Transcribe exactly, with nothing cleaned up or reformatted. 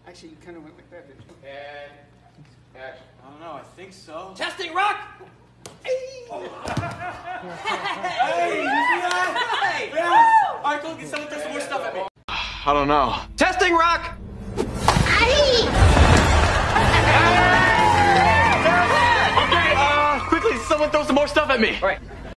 Actually, you kind of went like that, didn't you? And action. I don't know, I think so. Testing rock! Hey, you see that? Hey! Yes! Alright, cool, can someone throw some more stuff at me? I don't know. Testing rock! Okay, uh, quickly, someone throw some more stuff at me. All right.